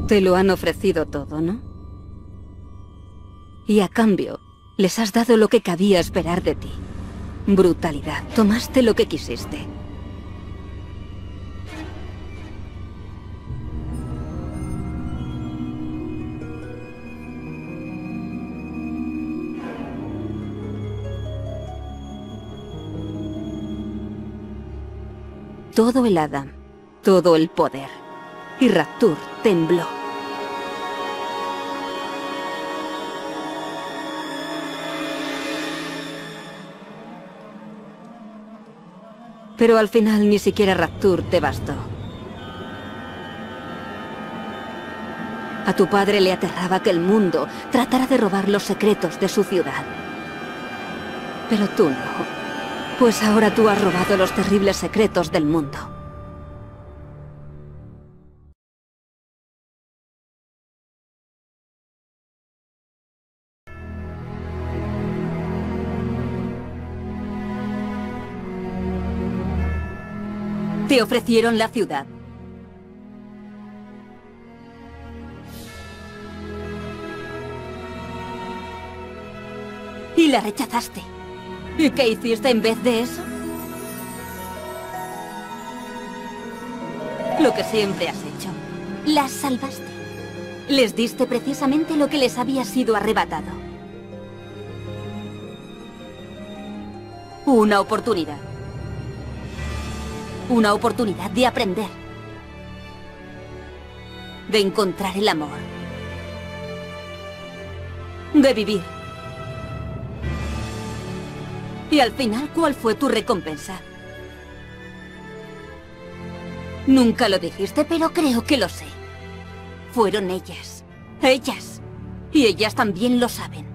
Te lo han ofrecido todo, ¿no? Y a cambio, les has dado lo que cabía esperar de ti. Brutalidad. Tomaste lo que quisiste. Todo el Adam, todo el poder. Y Rapture tembló. Pero al final ni siquiera Rapture te bastó. A tu padre le aterraba que el mundo tratara de robar los secretos de su ciudad. Pero tú no. Pues ahora tú has robado los terribles secretos del mundo. Te ofrecieron la ciudad. Y la rechazaste. ¿Y qué hiciste en vez de eso? Lo que siempre has hecho. Las salvaste. Les diste precisamente lo que les había sido arrebatado. Una oportunidad. Una oportunidad de aprender. De encontrar el amor. De vivir. Y al final, ¿cuál fue tu recompensa? Nunca lo dijiste, pero creo que lo sé. Fueron ellas. Ellas. Y ellas también lo saben.